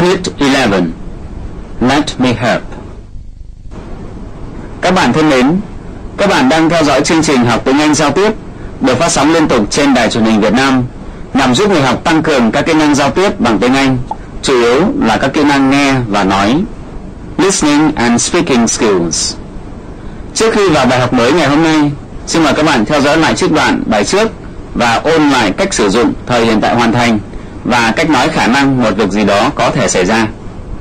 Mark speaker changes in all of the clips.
Speaker 1: Unit 11. Let me help. Các bạn thân mến, các bạn đang theo dõi chương trình học tiếng Anh giao tiếp được phát sóng liên tục trên Đài Truyền hình Việt Nam nhằm giúp người học tăng cường các kỹ năng giao tiếp bằng tiếng Anh, chủ yếu là các kỹ năng nghe và nói, listening and speaking skills. Trước khi vào bài học mới ngày hôm nay, xin mời các bạn theo dõi lại trích đoạn bài trước và ôn lại cách sử dụng thời hiện tại hoàn thành và cách nói khả năng một việc gì đó có thể xảy ra.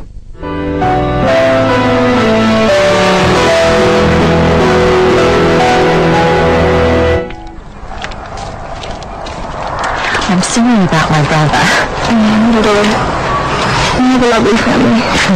Speaker 2: I'm sorry about my brother.
Speaker 3: I'm doing. We have a lovely family.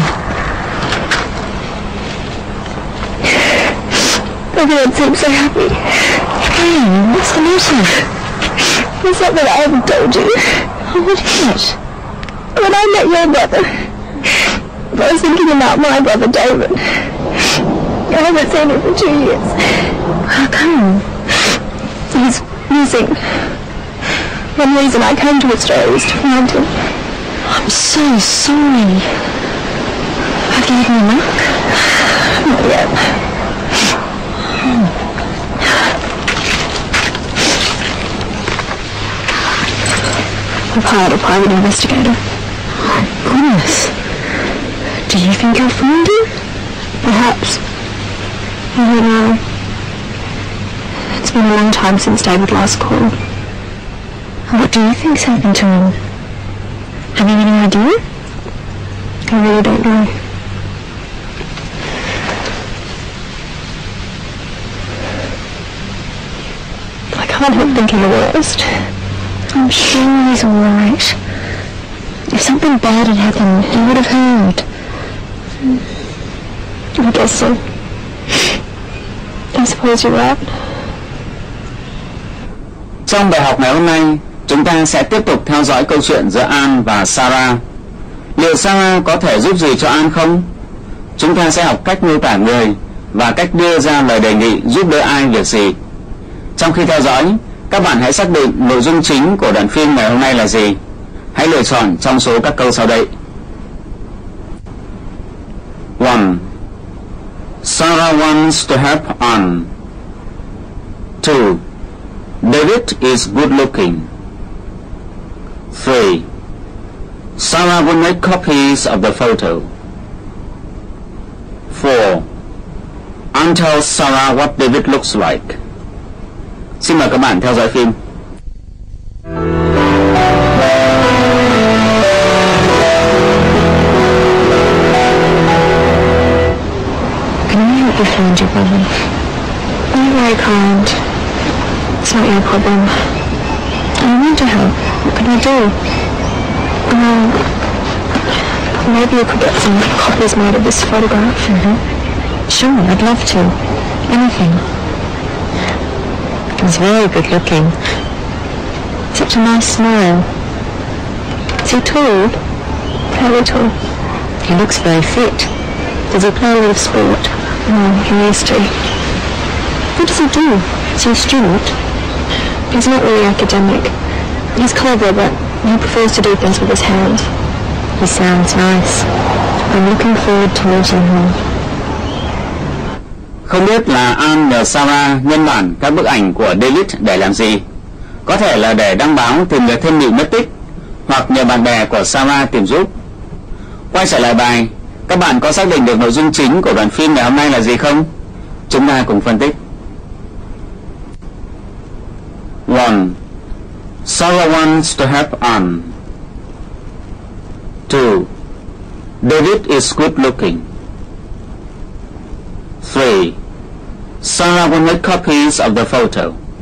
Speaker 3: Everyone seems so happy.
Speaker 2: Hey, what's the matter?
Speaker 3: There's something I haven't told you.
Speaker 2: Oh, what is it?
Speaker 3: When I met your brother, I was thinking about my brother David. I haven't seen him for 2 years.
Speaker 2: How come?
Speaker 3: He's missing. One reason I came to Australia was to find him.
Speaker 2: I'm so sorry. Have you had any luck?
Speaker 3: Not yet. I've hired a private investigator.
Speaker 2: Oh, goodness. Do you think you'll find him?
Speaker 3: Perhaps. I don't know. It's been a long time since David last called.
Speaker 2: What do you think's happened to him? Have you any idea?
Speaker 3: I really don't know. I can't help thinking the worst.
Speaker 2: I'm sure he's all right. If something bad had happened, he would have heard.
Speaker 3: I guess so. I suppose you're right.
Speaker 1: Trong bài học ngày hôm nay, chúng ta sẽ tiếp tục theo dõi câu chuyện giữa Ann và Sarah. Liệu Sarah có thể giúp gì cho Ann không? Chúng ta sẽ học cách mô tả người và cách đưa ra lời đề nghị giúp đỡ ai việc gì. Trong khi theo dõi, các bạn hãy xác định nội dung chính của đoạn phim ngày hôm nay là gì. Hãy lựa chọn trong số các câu sau đây. 1. Sarah wants to help Ann. 2. David is good looking. 3. Sarah will make copies of the photo. 4. Ann tells Sarah what David looks like. Xin mời các bạn theo dõi phim.
Speaker 2: Can I help you find your brother?
Speaker 3: You're very kind. It's not your problem.
Speaker 2: I want to help. What can I do?
Speaker 3: Maybe you could get some copies made of this photograph.
Speaker 2: Sure, I'd love to. Anything. He's very good looking. Such a nice smile. Is he tall?
Speaker 3: Very tall.
Speaker 2: He looks very fit. Does he play a lot of sport?
Speaker 3: No, he used to.
Speaker 2: What does he do? Is he a student?
Speaker 3: He's not really academic. He's clever, but he prefers to do things with his hands.
Speaker 2: He sounds nice. I'm looking forward to meeting him.
Speaker 1: Không biết là Ann và Sarah nhân bản các bức ảnh của David để làm gì. Có thể là để đăng báo tìm người thân bị mất tích, hoặc nhờ bạn bè của Sarah tìm giúp. Quay trở lại bài, các bạn có xác định được nội dung chính của đoạn phim ngày hôm nay là gì không? Chúng ta cùng phân tích. 1. Sarah wants to help Ann. 2. David is good looking. 3. Sarah will make copies of the photo.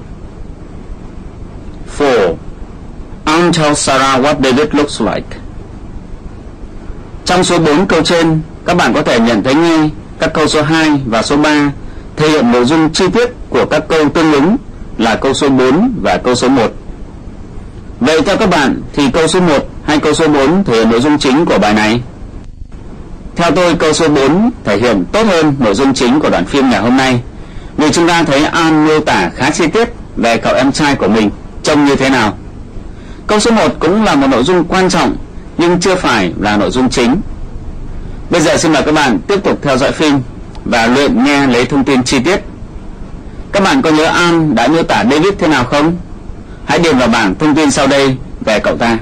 Speaker 1: 4. Ann tells Sarah what David looks like. Trong số 4 câu trên, các bạn có thể nhận thấy ngay các câu số 2 và số 3 thể hiện nội dung chi tiết của các câu tương ứng là câu số 4 và câu số 1. Vậy theo các bạn thì câu số 1 hay câu số 4 thể hiện nội dung chính của bài này? Theo tôi, câu số 4 thể hiện tốt hơn nội dung chính của đoạn phim ngày hôm nay, vì chúng ta thấy Ann miêu tả khá chi tiết về cậu em trai của mình trông như thế nào. Câu số 1 cũng là một nội dung quan trọng nhưng chưa phải là nội dung chính. Bây giờ xin mời các bạn tiếp tục theo dõi phim và luyện nghe lấy thông tin chi tiết. Các bạn có nhớ Anne đã miêu tả David thế nào không? Hãy điền vào bảng thông tin sau đây về cậu ta.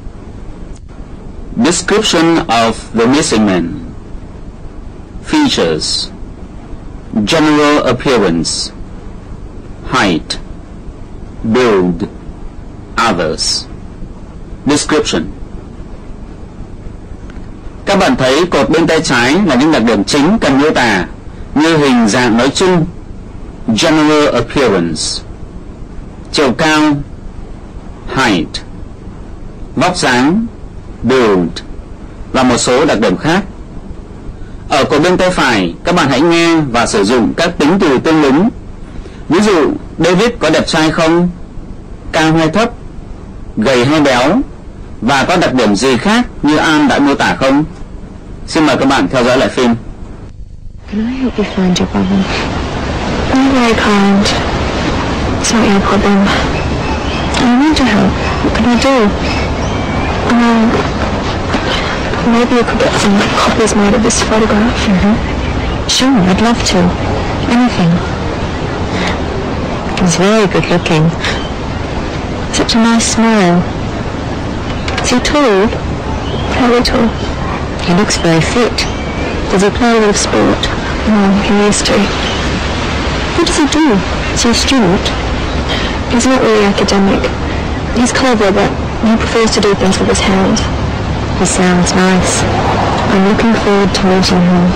Speaker 1: Description of the missing man. Features: general appearance, height, build, others. Description: các bạn thấy cột bên tay trái là những đặc điểm chính cần miêu tả, như hình dạng nói chung, general appearance, chiều cao, height, vóc dáng, build và một số đặc điểm khác. Ở cột bên tay phải, các bạn hãy nghe và sử dụng các tính từ tương ứng. Ví dụ, David có đẹp trai không? Cao hay thấp? Gầy hay béo? Và có đặc điểm gì khác như Anne đã miêu tả không? Xin mời các bạn theo dõi lại phim.
Speaker 2: Can I help you find your brother? You're very kind. It's not your problem. I want to help. What can I do? Maybe you could get some copies made of this photograph. Sure, I'd love to. Anything. He's very good looking. Such a nice smile. Is he tall? Very tall. He looks very fit. Does he play a lot of sport? No, he used to. What does he do? Is he a student? He's not really academic. He's clever, but he prefers to do things with his hands. He sounds nice. I'm looking forward to meeting him.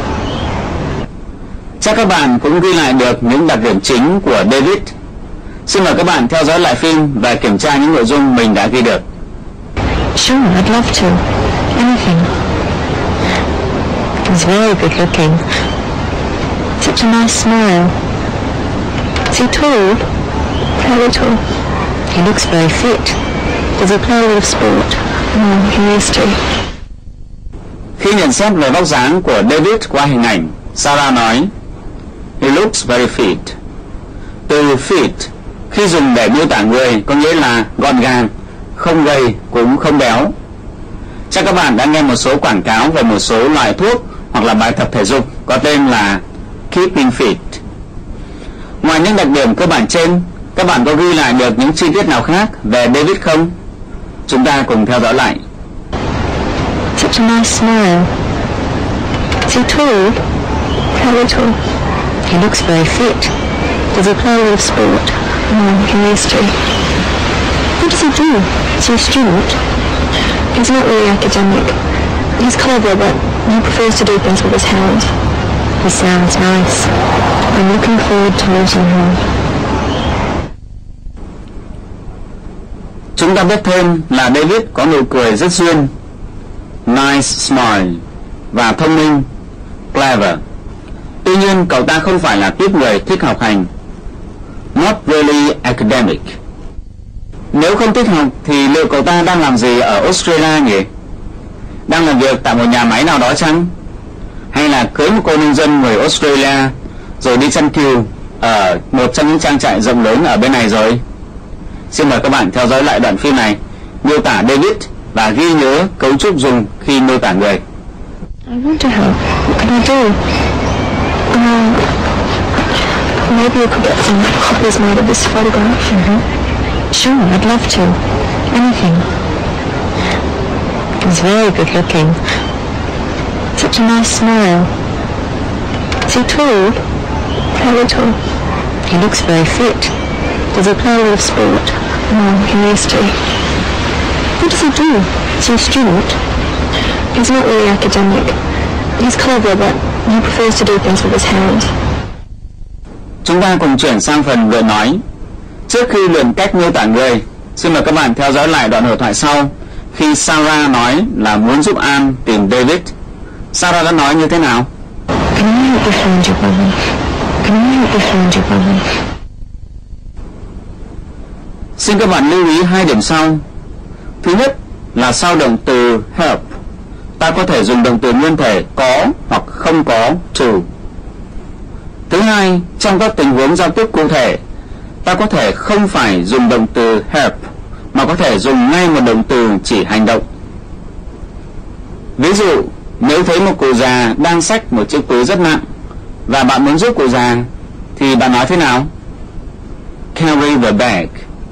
Speaker 1: Chắc các bạn cũng ghi lại được những đặc điểm chính của David. Xin mời các bạn theo dõi lại phim và kiểm tra những nội dung mình đã ghi được.
Speaker 2: Sure, I'd love to. Anything. He's very good looking. Such a nice smile. Is he tall? Very tall. He looks very fit. Does he play a lot of sport? No, he used to.
Speaker 1: Khi nhận xét về vóc dáng của David qua hình ảnh, Sarah nói, he looks very fit. Từ fit khi dùng để miêu tả người có nghĩa là gọn gàng, không gầy cũng không béo. Chắc các bạn đã nghe một số quảng cáo về một số loại thuốc hoặc là bài tập thể dục có tên là Keeping Fit. Ngoài những đặc điểm cơ bản trên, các bạn có ghi lại được những chi tiết nào khác về David không? Chúng ta cùng theo dõi lại.
Speaker 2: Such a nice smile. Is he tall? Very tall. He looks very fit. Does he play a lot of sport? No, he used to. What does he do? Is he a student? He's not really academic. He's clever, but he prefers to do things with his hands. He sounds nice. I'm looking forward to meeting him.
Speaker 1: Chúng ta biết thêm là David có nụ cười rất duyên, nice smile, và thông minh, clever. Tuy nhiên, cậu ta không phải là tuýp người thích học hành, not really academic. Nếu không thích học thì liệu cậu ta đang làm gì ở Australia nhỉ? Đang làm việc tại một nhà máy nào đó chăng? Hay là cưới một cô nông dân người Australia rồi đi chăn cừu ở một trong những trang trại rộng lớn ở bên này rồi? Xin mời các bạn theo dõi lại đoạn phim này, miêu tả David và ghi nhớ cấu trúc dùng khi miêu tả người.
Speaker 2: I want to help. What can I do? Maybe you could get some copies made of this photograph. Sure, I'd love to. Anything. He's very good looking. Such a nice smile. Is he tall? Very tall. He looks very fit. Does he play a lot of sport? No, he used to. What does he do? Is he a student? He's not really academic. He's clever, but he prefers to do things with his hands.
Speaker 1: Chúng ta cùng chuyển sang phần luyện nói. Trước khi luyện cách miêu tả người, xin mời các bạn theo dõi lại đoạn hội thoại sau khi Sarah nói là muốn giúp Anne tìm David. Sarah đã nói như thế nào?
Speaker 2: Can I help you find your brother? Can I help you find your brother?
Speaker 1: Xin các bạn lưu ý hai điểm sau. Thứ nhất là sau động từ help, ta có thể dùng động từ nguyên thể có hoặc không có to. Thứ hai, trong các tình huống giao tiếp cụ thể, ta có thể không phải dùng động từ help mà có thể dùng ngay một động từ chỉ hành động. Ví dụ, nếu thấy một cụ già đang xách một chiếc túi rất nặng và bạn muốn giúp cụ già thì bạn nói thế nào? Carry the bag.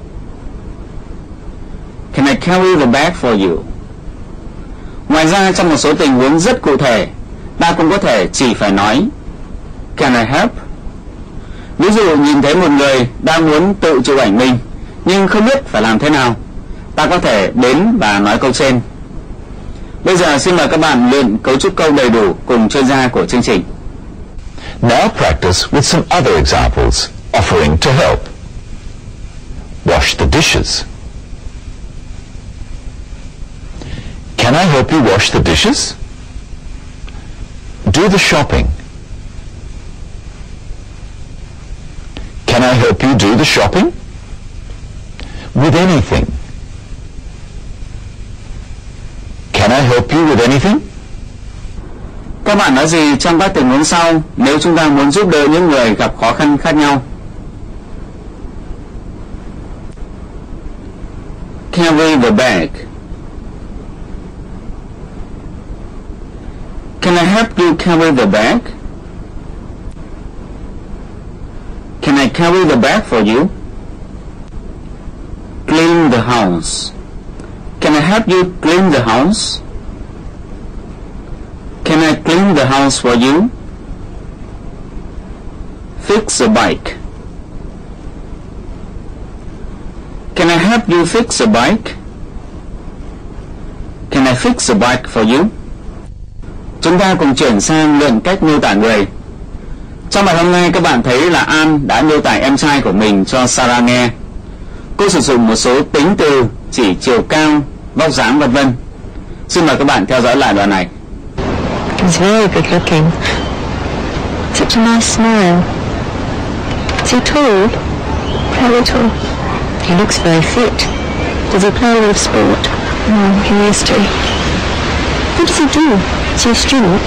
Speaker 1: Can I carry the bag for you? Ngoài ra, trong một số tình huống rất cụ thể, ta cũng có thể chỉ phải nói Can I help? Ví dụ nhìn thấy một người đang muốn tự chụp ảnh mình nhưng không biết phải làm thế nào, ta có thể đến và nói câu trên. Bây giờ xin mời các bạn luyện cấu trúc câu đầy đủ cùng chuyên gia của chương trình.
Speaker 4: Now practice with some other examples, offering to help. Wash the dishes. Can I help you wash the dishes? Do the shopping. Can I help you do the shopping? With anything. Can I help you with anything?
Speaker 1: Các bạn nói gì trong các tình huống sau nếu chúng ta muốn giúp đỡ những người gặp khó khăn khác nhau? Carry the bag. Can I help you carry the bag? Can I carry the bag for you? Clean the house. Can I help you clean the house? Can I clean the house for you? Fix a bike. Can I help you fix a bike? Can I fix a bike for you? Chúng ta cùng chuyển sang luyện cách miêu tả người. Trong bài hôm nay các bạn thấy là An đã miêu tả em trai của mình cho Sarah nghe. Cô sử dụng một số tính từ chỉ chiều cao, vóc dáng vân vân. Xin mời các bạn theo dõi lại đoạn này.
Speaker 2: He's very good looking. Such a nice smile. Is he tall?
Speaker 3: Very tall.
Speaker 2: He looks very fit. Does he play a lot of sport?
Speaker 3: No, he used to.
Speaker 2: What does he do? Is he a steward?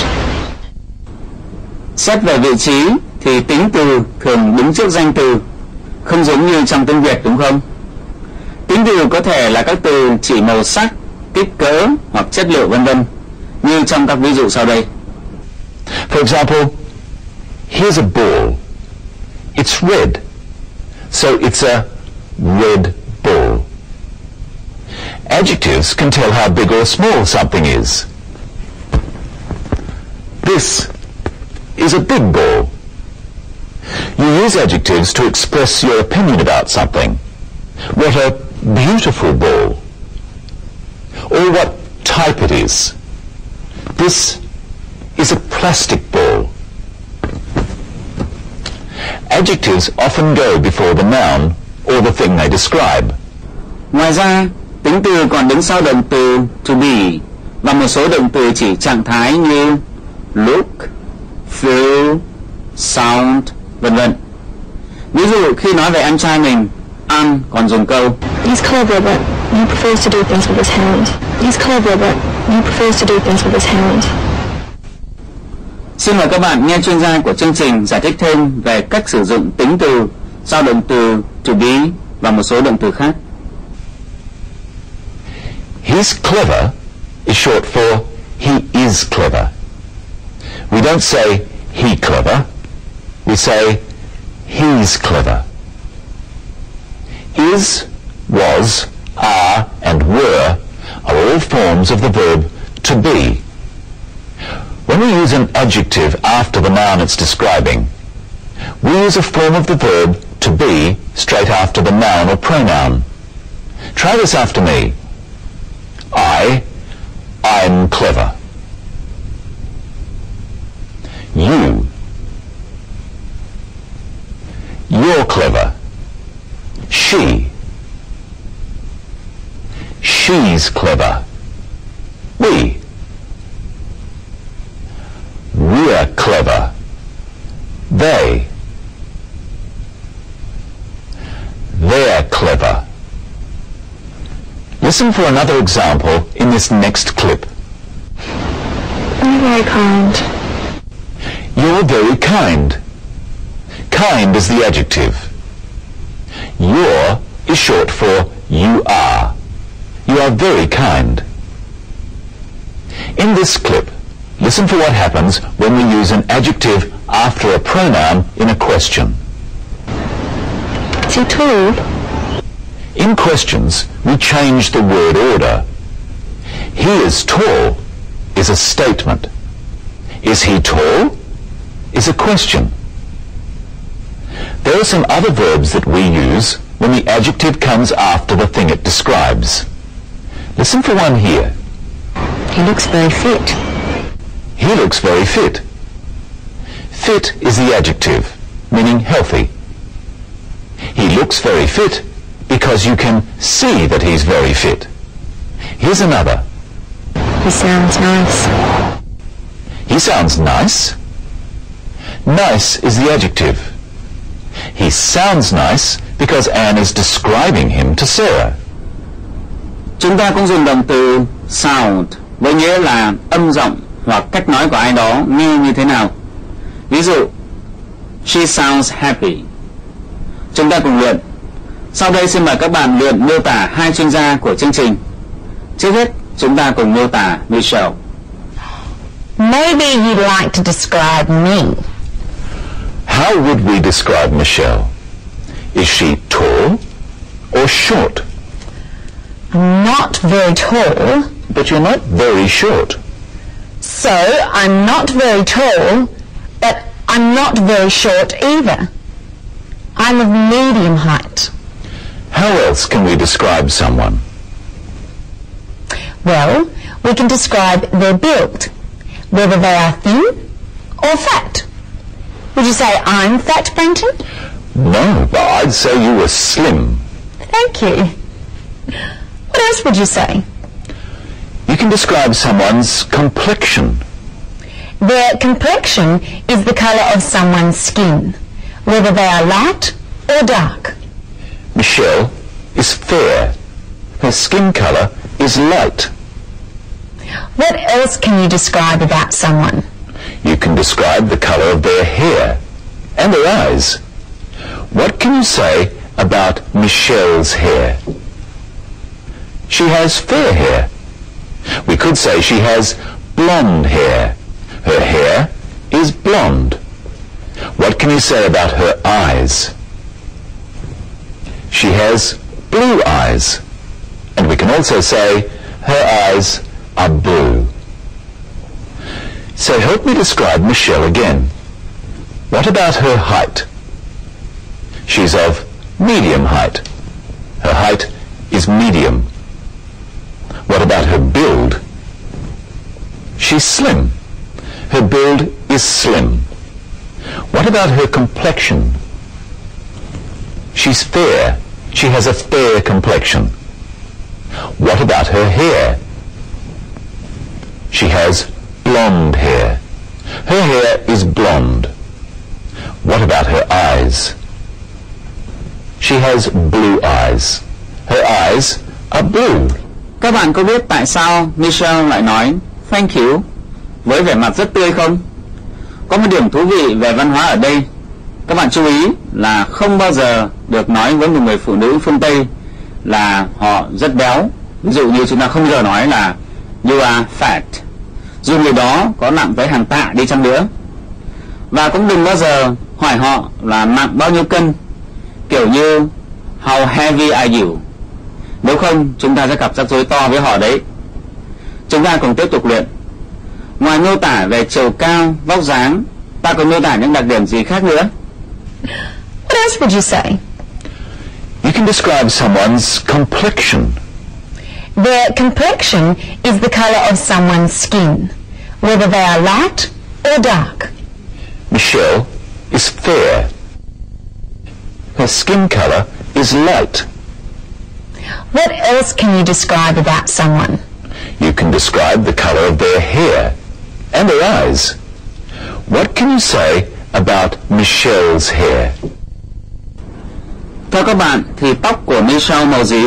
Speaker 1: Xét về vị trí thì tính từ thường đứng trước danh từ, không giống như trong tiếng Việt đúng không? Tính từ có thể là các từ chỉ màu sắc, kích cỡ hoặc chất liệu vân vân, như trong các ví dụ sau đây.
Speaker 4: For example, here's a ball. It's red, so it's a red ball. Adjectives can tell how big or small something is. This is a big ball. You use adjectives to express your opinion about something. What a beautiful ball. Or what type it is. This is a plastic ball. Adjectives often go before the noun or the thing they describe.
Speaker 1: Ngoài ra, tính từ còn đứng sau động từ to be và một số động từ chỉ trạng thái như look, feel, sound, vân vân. Ví dụ khi nói về em trai mình, An còn dùng câu
Speaker 3: He's clever, but he prefers to do things with his hand. He's clever, but he prefers to do things with his hand.
Speaker 1: Xin mời các bạn nghe chuyên gia của chương trình giải thích thêm về cách sử dụng tính từ sau động từ to be và một số động từ khác.
Speaker 4: He's clever is short for he is clever. We don't say he clever, we say he's clever. Is, was, are and were are all forms of the verb to be. When we use an adjective after the noun it's describing, we use a form of the verb to be straight after the noun or pronoun. Try this after me. I'm clever. You're clever. She's clever. We're clever. They're clever. Listen for another example in this next clip.
Speaker 3: You're very kind.
Speaker 4: You're very kind. Kind is the adjective. You're is short for you are. You are very kind. In this clip, listen for what happens when we use an adjective after a pronoun in a question.
Speaker 2: Is he tall?
Speaker 4: In questions, we change the word order. He is tall is a statement. Is he tall is a question. There are some other verbs that we use when the adjective comes after the thing it describes. Listen for one here.
Speaker 2: He looks very fit.
Speaker 4: He looks very fit. Fit is the adjective, meaning healthy. He looks very fit because you can see that he's very fit. Here's another.
Speaker 2: He sounds nice.
Speaker 4: He sounds nice. Nice is the adjective. He sounds nice because Anne is describing him to Sarah.
Speaker 1: Chúng ta cũng dùng động từ sound với nghĩa là âm giọng hoặc cách nói của ai đó nghe như thế nào. Ví dụ, she sounds happy. Chúng ta cùng luyện. Sau đây xin mời các bạn luyện miêu tả hai chuyên gia của chương trình. Trước hết, chúng ta cùng miêu tả Michelle.
Speaker 2: Maybe you'd like to describe me.
Speaker 4: How would we describe Michelle? Is she tall or short?
Speaker 2: I'm not very tall.
Speaker 4: But you're not very short.
Speaker 2: So, I'm not very tall, but I'm not very short either. I'm of medium height.
Speaker 4: How else can we describe someone?
Speaker 2: Well, we can describe their build, whether they are thin or fat. Would you say I'm fat, Brenton?
Speaker 4: No, but I'd say you were slim.
Speaker 2: Thank you. What else would you say?
Speaker 4: You can describe someone's complexion.
Speaker 2: Their complexion is the colour of someone's skin, whether they are light or dark.
Speaker 4: Michelle is fair. Her skin colour is light.
Speaker 2: What else can you describe about someone?
Speaker 4: You can describe the colour of their hair and their eyes. What can you say about Michelle's hair? She has fair hair. We could say she has blonde hair. Her hair is blonde. What can you say about her eyes? She has blue eyes. And we can also say her eyes are blue. So help me describe Michelle again. What about her height? She's of medium height. Her height is medium. What about her build? She's slim. Her build is slim. What about her complexion? She's fair. She has a fair complexion. What about her hair? She has blonde hair. Her hair is blonde. What about her eyes? She has blue eyes. Her eyes are blue.
Speaker 1: Các bạn có biết tại sao Michelle lại nói thank you với vẻ mặt rất tươi không? Có một điểm thú vị về văn hóa ở đây. Các bạn chú ý là không bao giờ được nói với một người phụ nữ phương Tây là họ rất béo. Ví dụ như chúng ta không bao giờ nói là you are fat, dù người đó có nặng tới hàng tạ đi chăng nữa. Và cũng đừng bao giờ hỏi họ là nặng bao nhiêu cân, kiểu như how heavy are you? Nếu không, chúng ta sẽ gặp rắc rối to với họ đấy. Chúng ta cùng tiếp tục luyện. Ngoài miêu tả về chiều cao, vóc dáng, ta còn miêu tả những đặc điểm gì khác nữa?
Speaker 2: What else would you say?
Speaker 4: You can describe someone's complexion.
Speaker 2: Their complexion is the colour of someone's skin, whether they are light or dark.
Speaker 4: Michelle is fair. Her skin colour is light.
Speaker 2: What else can you describe about someone?
Speaker 4: You can describe the colour of their hair and their eyes. What can you say about Michelle's hair?
Speaker 1: Theo các bạn thì tóc của Michelle màu gì?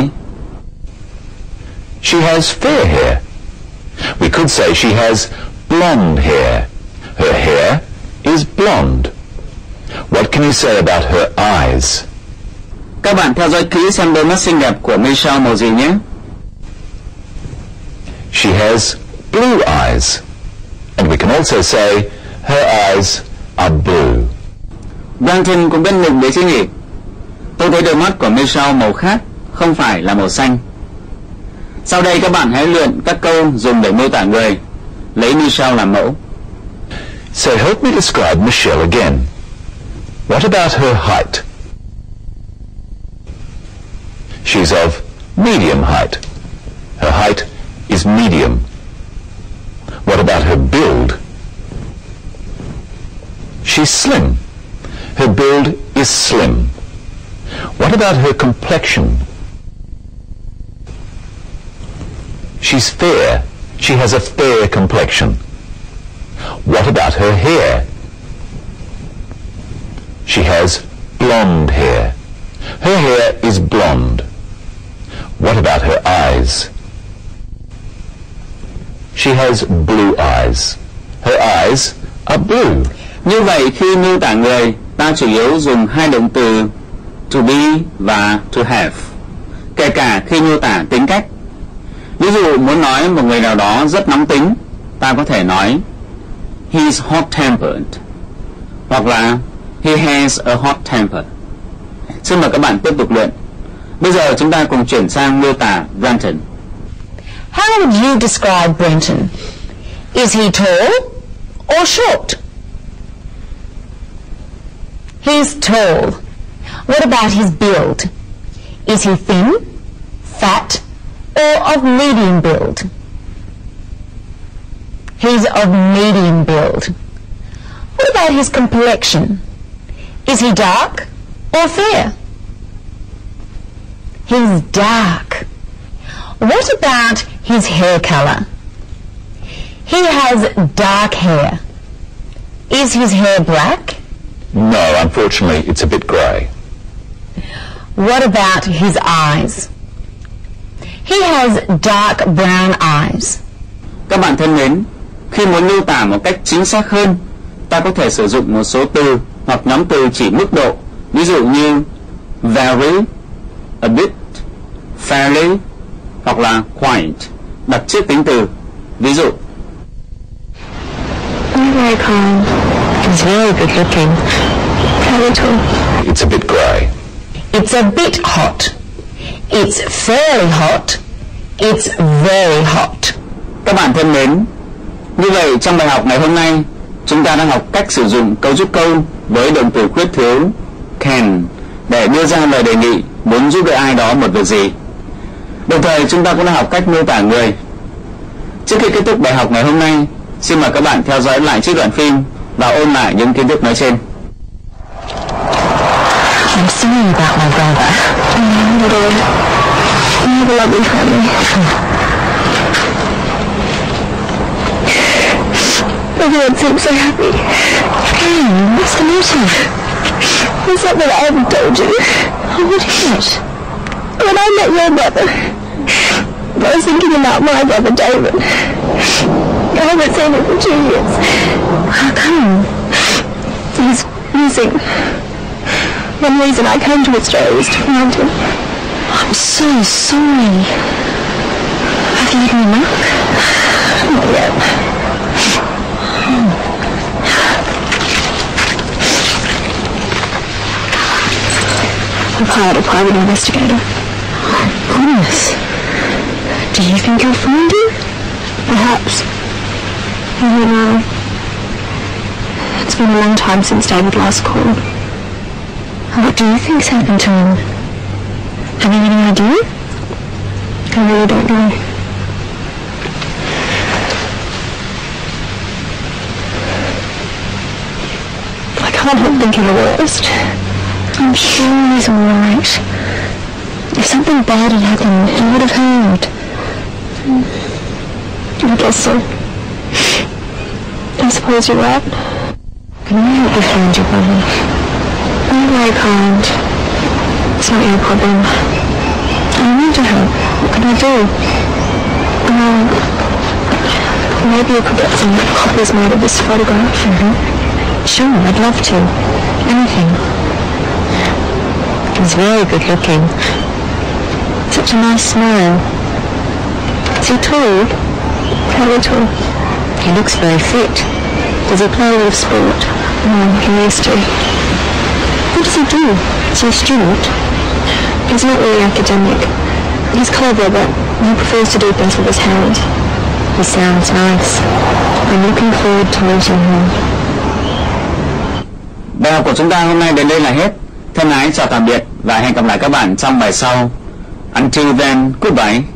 Speaker 4: She has fair hair. We could say she has blonde hair. Her hair is blonde. What can you say about her eyes?
Speaker 1: Các bạn theo dõi kỹ xem đôi mắt xinh đẹp của Michelle màu gì nhé.
Speaker 4: She has blue eyes. And we can also say her eyes are blue.
Speaker 1: Branton cũng biết mực đấy chứ nhỉ? Tôi thấy đôi mắt của Michelle màu khác, không phải là màu xanh. Sau đây các bạn hãy luyện các câu dùng để mô tả người. Lấy Michelle làm mẫu.
Speaker 4: So help me describe Michelle again. What about her height? She's of medium height. Her height is medium. What about her build? She's slim. Her build is slim. What about her complexion? She's fair. She has a fair complexion. What about her hair? She has blonde hair. Her hair is blonde. What about her eyes? She has blue eyes. Her eyes are blue.
Speaker 1: Như vậy khi miêu tả người, ta chủ yếu dùng hai động từ to be và to have, kể cả khi miêu tả tính cách. Ví dụ muốn nói một người nào đó rất nóng tính, ta có thể nói he's hot-tempered, hoặc là he has a hot temper. Xin mời các bạn tiếp tục luyện. Bây giờ chúng ta cùng chuyển sang miêu tả Branton.
Speaker 2: How would you describe Branton? Is he tall or short? He's tall. What about his build? Is he thin, fat, or of medium build? He's of medium build. What about his complexion? Is he dark or fair? He's dark. What about his hair color? He has dark hair. Is his hair black?
Speaker 4: No, unfortunately, it's a bit grey.
Speaker 2: What about his eyes? He has dark brown eyes.
Speaker 1: Các bạn thân mến, khi muốn miêu tả một cách chính xác hơn, ta có thể sử dụng một số từ hoặc nhóm từ chỉ mức độ, ví dụ như very, a bit, fairly, hoặc là quite, đặt trước tính từ. Ví dụ,
Speaker 3: You're very kind.
Speaker 2: He's very good looking.
Speaker 3: A little.
Speaker 4: It's a bit grey.
Speaker 2: It's a bit hot. It's fairly hot. It's very hot.
Speaker 1: các bạn thân mến, như vậy trong bài học ngày hôm nay, chúng ta đang học cách sử dụng cấu trúc câu với động từ khuyết thiếu can để đưa ra lời đề nghị muốn giúp đỡ ai đó một việc gì. Đồng thời chúng ta cũng đã học cách miêu tả người. Trước khi kết thúc bài học ngày hôm nay, xin mời các bạn theo dõi lại trích đoạn phim và ôn lại những kiến thức nói trên.
Speaker 2: I'm sorry about my brother.
Speaker 3: You have a lovely family. Everyone seems so happy.
Speaker 2: Hey, what's the matter?
Speaker 3: There's something I haven't told you.
Speaker 2: Oh, what is it?
Speaker 3: When I met your brother, I was thinking about my brother David. I haven't seen him for 2 years.
Speaker 2: How come?
Speaker 3: He's missing. One reason I came to Australia was to find him.
Speaker 2: I'm so sorry. Have you eaten enough?
Speaker 3: Not yet. I've hired a private investigator.
Speaker 2: Oh, goodness. Do you think you'll find him?
Speaker 3: Perhaps. I don't know. It's been a long time since David last called.
Speaker 2: What do you think's happened to him? Have you any idea?
Speaker 3: I really don't know. I can't help thinking the worst.
Speaker 2: I'm sure he's all right. If something bad had happened, he would have heard.
Speaker 3: I guess so. I suppose you're right.
Speaker 2: Can I help you find your brother?
Speaker 3: You're very kind. It's not your problem.
Speaker 2: I need your help. What can I do?
Speaker 3: Maybe you could get some copies made of this photograph.
Speaker 2: Sure, I'd love to. Anything. He's very good looking. Such a nice smile. Is he tall?
Speaker 3: How little?
Speaker 2: He looks very fit. Does he play a lot of sport?
Speaker 3: No, he used to.
Speaker 2: What does he do? Is he a student?
Speaker 3: He's not really academic. He's clever, but he prefers to do things with his hands.
Speaker 2: He sounds nice. I'm looking forward to meeting him.
Speaker 1: Bài học của chúng ta hôm nay đến đây là hết. Thân ái chào tạm biệt và hẹn gặp lại các bạn trong bài sau. Until then, goodbye.